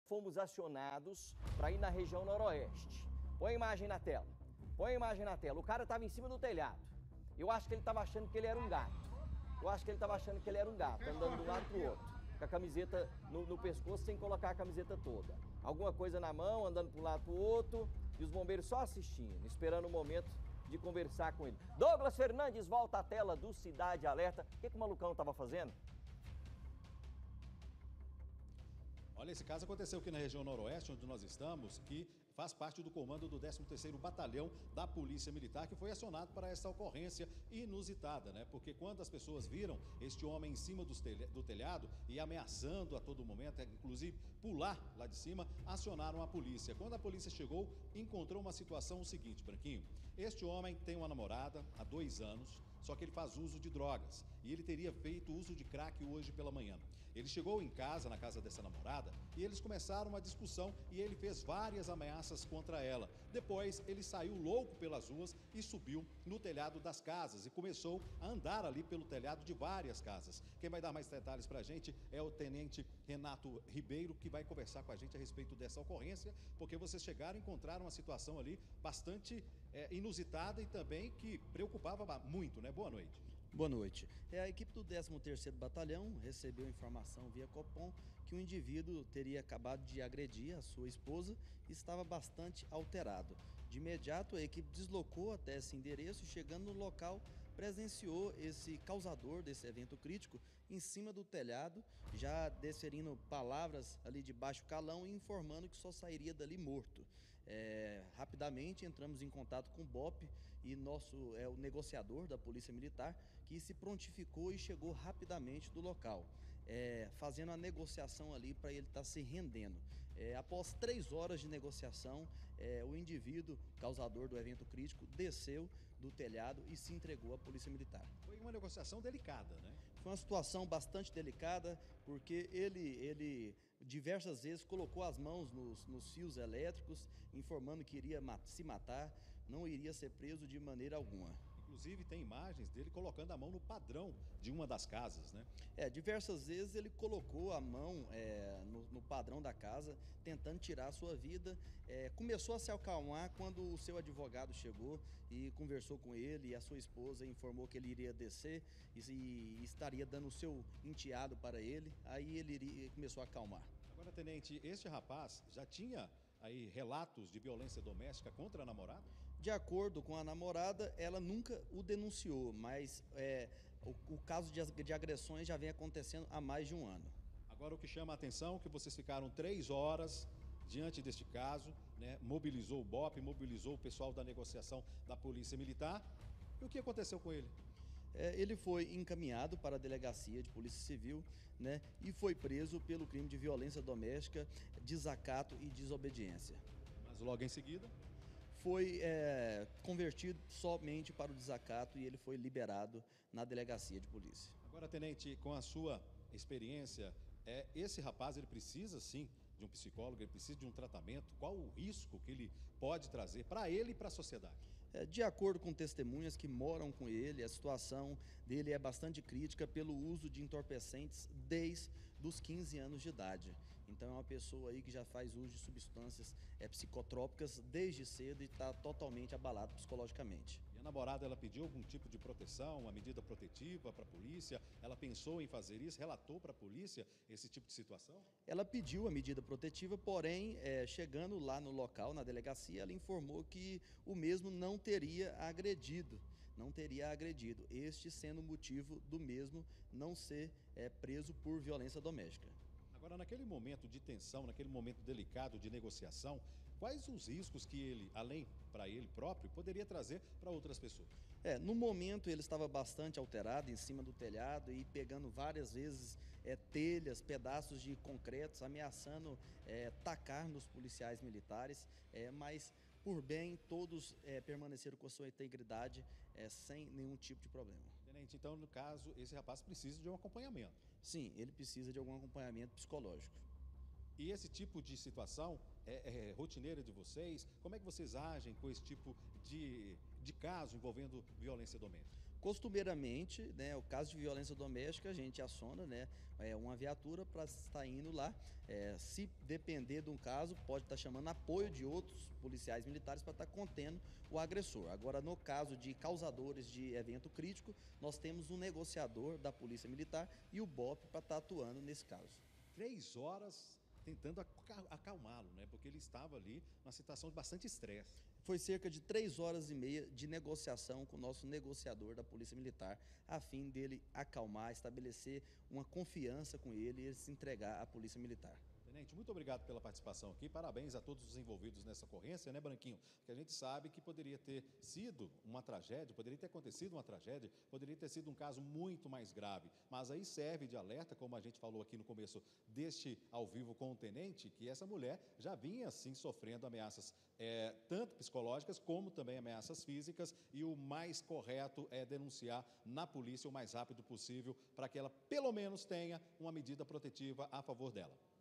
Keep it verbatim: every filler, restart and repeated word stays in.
fomos acionados para ir na região noroeste. Põe a imagem na tela. Põe a imagem na tela. O cara estava em cima do telhado. Eu acho que ele estava achando que ele era um gato. Eu acho que ele estava achando que ele era um gato, andando de um lado para o outro, com a camiseta no, no pescoço, sem colocar a camiseta toda. Alguma coisa na mão, andando para um lado para o outro, e os bombeiros só assistindo, esperando o momento de conversar com ele. Douglas Fernandes volta à tela do Cidade Alerta. O que, que o malucão estava fazendo? Olha, esse caso aconteceu aqui na região noroeste, onde nós estamos, que faz parte do comando do décimo terceiro Batalhão da Polícia Militar, que foi acionado para essa ocorrência inusitada, né? Porque quando as pessoas viram este homem em cima do telhado e ameaçando a todo momento, inclusive pular lá de cima, acionaram a polícia. Quando a polícia chegou, encontrou uma situação o seguinte, Branquinho. Este homem tem uma namorada há dois anos, só que ele faz uso de drogas e ele teria feito uso de crack hoje pela manhã. Ele chegou em casa, na casa dessa namorada, e eles começaram uma discussão e ele fez várias ameaças contra ela. Depois ele saiu louco pelas ruas e subiu no telhado das casas e começou a andar ali pelo telhado de várias casas. Quem vai dar mais detalhes para a gente é o tenente Renato Ribeiro, que vai conversar com a gente a respeito dessa ocorrência, porque vocês chegaram e encontraram uma situação ali bastante é, inusitada e também que preocupava muito, né? Boa noite. Boa noite. É, a equipe do décimo terceiro Batalhão recebeu informação via Copom que um indivíduo teria acabado de agredir a sua esposa e estava bastante alterado. De imediato, a equipe deslocou até esse endereço e, chegando no local, presenciou esse causador desse evento crítico em cima do telhado, já desferindo palavras ali de baixo calão e informando que só sairia dali morto. É, rapidamente entramos em contato com o B O P e nosso, é, o negociador da Polícia Militar, que se prontificou e chegou rapidamente do local, é, fazendo a negociação ali para ele estar tá se rendendo. É, após três horas de negociação, é, o indivíduo causador do evento crítico desceu do telhado e se entregou à Polícia Militar. Foi uma negociação delicada, né? Foi uma situação bastante delicada, porque ele, ele diversas vezes colocou as mãos nos, nos fios elétricos, informando que iria se matar, não iria ser preso de maneira alguma. Inclusive tem imagens dele colocando a mão no padrão de uma das casas, né? É, diversas vezes ele colocou a mão é, no, no padrão da casa, tentando tirar a sua vida. É, começou a se acalmar quando o seu advogado chegou e conversou com ele, e a sua esposa informou que ele iria descer e, e estaria dando o seu enteado para ele. Aí ele iria, começou a acalmar. Agora, tenente, este rapaz já tinha aí relatos de violência doméstica contra a namorada? De acordo com a namorada, ela nunca o denunciou, mas é, o, o caso de, de agressões já vem acontecendo há mais de um ano. Agora, o que chama a atenção é que vocês ficaram três horas diante deste caso, né? Mobilizou o B O P, mobilizou o pessoal da negociação da Polícia Militar. E o que aconteceu com ele? É, ele foi encaminhado para a delegacia de Polícia Civil, né, e foi preso pelo crime de violência doméstica, desacato e desobediência. Mas logo em seguida? Foi é, convertido somente para o desacato e ele foi liberado na delegacia de polícia. Agora, tenente, com a sua experiência, é, esse rapaz ele precisa sim de um psicólogo, ele precisa de um tratamento? Qual o risco que ele pode trazer para ele e para a sociedade? É, de acordo com testemunhas que moram com ele, a situação dele é bastante crítica pelo uso de entorpecentes desde os quinze anos de idade. Então é uma pessoa aí que já faz uso de substâncias é, psicotrópicas desde cedo e está totalmente abalado psicologicamente. E a namorada, ela pediu algum tipo de proteção, uma medida protetiva para a polícia? Ela pensou em fazer isso, relatou para a polícia esse tipo de situação? Ela pediu a medida protetiva, porém, é, chegando lá no local, na delegacia, ela informou que o mesmo não teria agredido, não teria agredido, este sendo o motivo do mesmo não ser é, preso por violência doméstica. Agora, naquele momento de tensão, naquele momento delicado de negociação, quais os riscos que ele, além para ele próprio, poderia trazer para outras pessoas? É, no momento ele estava bastante alterado em cima do telhado e pegando várias vezes é, telhas, pedaços de concretos, ameaçando é, tacar nos policiais militares, é, mas por bem todos é, permaneceram com a sua integridade é, sem nenhum tipo de problema. Tenente, então no caso esse rapaz precisa de um acompanhamento? Sim, ele precisa de algum acompanhamento psicológico. E esse tipo de situação é, é rotineira de vocês? Como é que vocês agem com esse tipo de, de caso envolvendo violência doméstica? Costumeiramente, né, o caso de violência doméstica, a gente aciona, né, é, uma viatura para estar indo lá. É, se depender de um caso, pode estar chamando apoio de outros policiais militares para estar contendo o agressor. Agora, no caso de causadores de evento crítico, nós temos um negociador da Polícia Militar e o B O P para estar atuando nesse caso. Três horas tentando acalmá-lo, né? Porque ele estava ali numa situação de bastante estresse. Foi cerca de três horas e meia de negociação com o nosso negociador da Polícia Militar, a fim dele acalmar, estabelecer uma confiança com ele e ele se entregar à Polícia Militar. Tenente, muito obrigado pela participação aqui, parabéns a todos os envolvidos nessa ocorrência, né, Branquinho? Porque a gente sabe que poderia ter sido uma tragédia, poderia ter acontecido uma tragédia, poderia ter sido um caso muito mais grave, mas aí serve de alerta, como a gente falou aqui no começo deste ao vivo com o Tenente, que essa mulher já vinha, assim, sofrendo ameaças é, tanto psicológicas como também ameaças físicas, e o mais correto é denunciar na polícia o mais rápido possível, para que ela, pelo menos, tenha uma medida protetiva a favor dela.